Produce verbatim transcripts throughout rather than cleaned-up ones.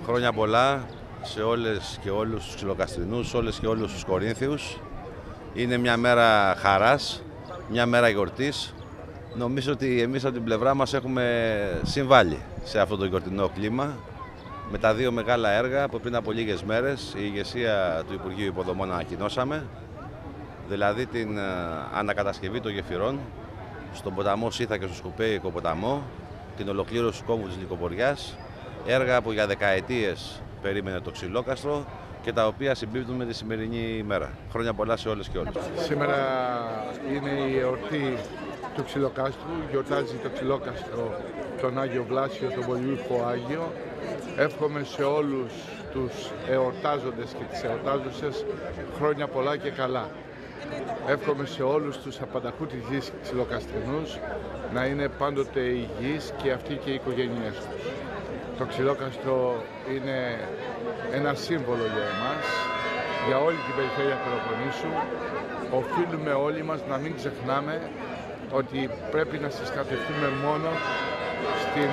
Χρόνια πολλά σε όλες και όλους τους ξυλοκαστρινούς, όλες και όλους τους Κορίνθιους. Είναι μια μέρα χαράς, μια μέρα γιορτής. Νομίζω ότι εμείς από την πλευρά μας έχουμε συμβάλει σε αυτό το γιορτινό κλίμα με τα δύο μεγάλα έργα που πριν από λίγες μέρες η ηγεσία του Υπουργείου Υποδομών ανακοινώσαμε, δηλαδή την ανακατασκευή των γεφυρών στον ποταμό Σίθα και στο Σκουπέικο ποταμό, την ολοκλήρωση του κόμβου της Λυκοποριάς, έργα που για δεκαετίες περίμενε το Ξυλόκαστρο και τα οποία συμπίπτουν με τη σημερινή ημέρα. Χρόνια πολλά σε όλες και όλους. Σήμερα είναι η εορτή του Ξυλοκάστρου, γιορτάζει το Ξυλόκαστρο τον Άγιο Βλάσιο, τον Πολύλουφο Άγιο. Εύχομαι σε όλους τους εορτάζοντες και τις εορτάζουσες χρόνια πολλά και καλά. Εύχομαι σε όλους τους απανταχού της γης ξυλοκαστρινούς να είναι πάντοτε υγιείς και αυτοί και οι οικογένειές τους. Το Ξυλόκαστρο είναι ένα σύμβολο για εμάς, για όλη την περιφέρεια Πελοποννήσου. Οφείλουμε όλοι μας να μην ξεχνάμε ότι πρέπει να συσκατευτούμε μόνο στην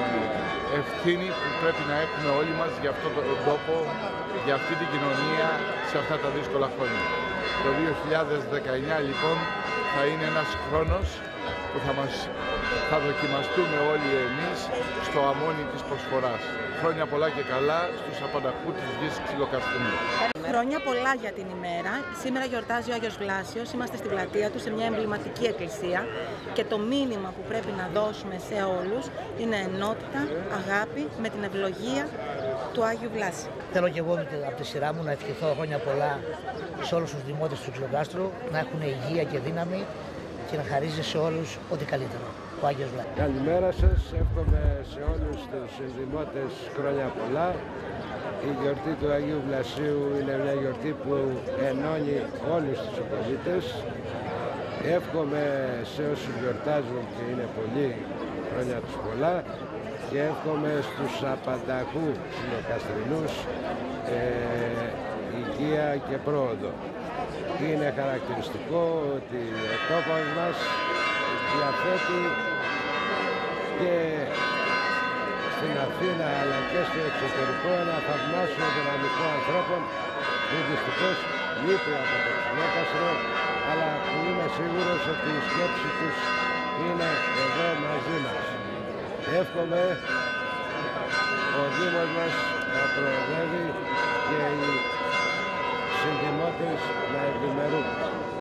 ευθύνη που πρέπει να έχουμε όλοι μας για αυτόν τον τόπο, για αυτή την κοινωνία σε αυτά τα δύσκολα χρόνια. Το δύο χιλιάδες δεκαεννιά λοιπόν θα είναι ένας χρόνος που θα, μας, θα δοκιμαστούμε όλοι εμείς στο αμόνι της προσφοράς. Χρόνια πολλά και καλά στους απανταχού της γης Ξυλοκαστρινού. Χρόνια πολλά για την ημέρα. Σήμερα γιορτάζει ο Άγιος Βλάσιος. Είμαστε στην πλατεία του, σε μια εμβληματική εκκλησία. Και το μήνυμα που πρέπει να δώσουμε σε όλους είναι ενότητα, αγάπη με την ευλογία του Άγιου Βλάσιου. Θέλω και εγώ από τη σειρά μου να ευχηθώ χρόνια πολλά σε όλους τους δημότες του Ξυλοκάστρου, να έχουν υγεία και δύναμη και να χαρίζει σε όλους ό,τι καλύτερο. Ο Άγιος Βλάσιος. Καλημέρα σας, εύχομαι σε όλους τους δημότες χρόνια πολλά. Η γιορτή του Αγίου Βλασίου είναι μια γιορτή που ενώνει όλους τους πολίτες. Εύχομαι σε όσους γιορτάζουν και είναι πολλοί χρόνια τους πολλά και εύχομαι στους απανταχού ξυλοκαστρινούς ε, υγεία και πρόοδο. Είναι χαρακτηριστικό ότι ο τόπος μας διαθέτει και στην Αθήνα αλλά και στο εξωτερικό ένα θαυμάσιο δυναμικό ανθρώπων που δυστυχώς λείπει από το Ξυλόκαστρο, αλλά που είμαι σίγουρος ότι η σκέψη τους είναι εδώ μαζί μας. Εύχομαι ο Δήμος μας να προοδεύει και οι συνδημότες να ευημερούν.